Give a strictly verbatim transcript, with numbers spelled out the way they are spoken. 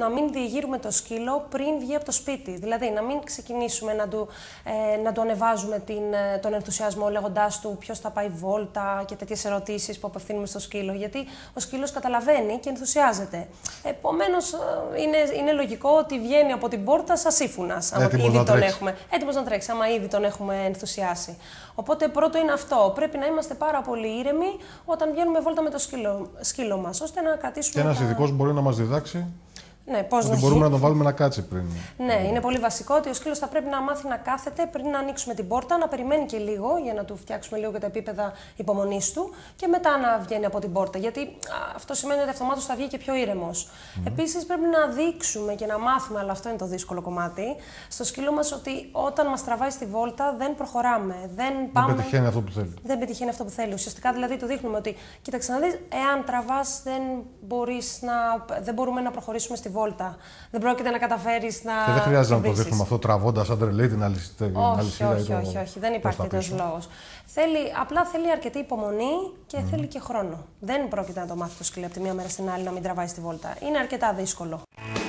να μην διεγείρουμε το σκύλο πριν βγει από το σπίτι. Δηλαδή, να μην ξεκινήσουμε να του, ε, να του ανεβάζουμε την, τον ενθουσιασμό λέγοντάς του ποιος θα πάει βόλτα και τέτοιες ερωτήσεις που απευθύνουμε στο σκύλο. Γιατί ο σκύλος καταλαβαίνει και ενθουσιάζεται. Επομένως, είναι, είναι λογικό ότι βγαίνει από την πόρτα σαν σύμφωνας. Αν ήδη τον έχουμε. Έτοιμος να τρέξει, άμα ήδη τον έχουμε ενθουσιάσει. Οπότε, πρώτο είναι αυτό. Πρέπει να είμαστε πάρα πολύ ήρεμοι όταν βγαίνουμε βόλτα με το σκύλο, σκύλο μας, ώστε να κρατήσουμε. Και ένας τα... ειδικός μπορεί να μας διδάξει. Ναι, πώς ότι να μπορούμε να τον βάλουμε να κάτσει πριν. Ναι, είναι πολύ βασικό ότι ο σκύλος θα πρέπει να μάθει να κάθεται πριν να ανοίξουμε την πόρτα, να περιμένει και λίγο για να του φτιάξουμε λίγο και τα επίπεδα υπομονής του και μετά να βγαίνει από την πόρτα. Γιατί α, αυτό σημαίνει ότι αυτομάτως θα βγει και πιο ήρεμος. Mm. Επίσης, πρέπει να δείξουμε και να μάθουμε, αλλά αυτό είναι το δύσκολο κομμάτι, στο σκύλο μας ότι όταν μας τραβάει στη βόλτα δεν προχωράμε. Δεν, πάμε... δεν πετυχαίνει αυτό που θέλει. Δεν πετυχαίνει αυτό που θέλει. Ουσιαστικά δηλαδή του δείχνουμε ότι, κοίταξε να δεις, εάν τραβάς, δεν, να... δεν μπορούμε να προχωρήσουμε στη βόλτα. Δεν πρόκειται να καταφέρεις να. Και δεν χρειάζεται να το δείχνουμε αυτό τραβώντας σαν τρελή την αλυσίδα. Όχι, όχι, όχι, όχι. Δεν υπάρχει τέτοιος λόγος. Θέλει, απλά θέλει αρκετή υπομονή και mm. θέλει και χρόνο. Δεν πρόκειται να το μάθει το σκύλο από τη μία μέρα στην άλλη να μην τραβάει στη βόλτα. Είναι αρκετά δύσκολο.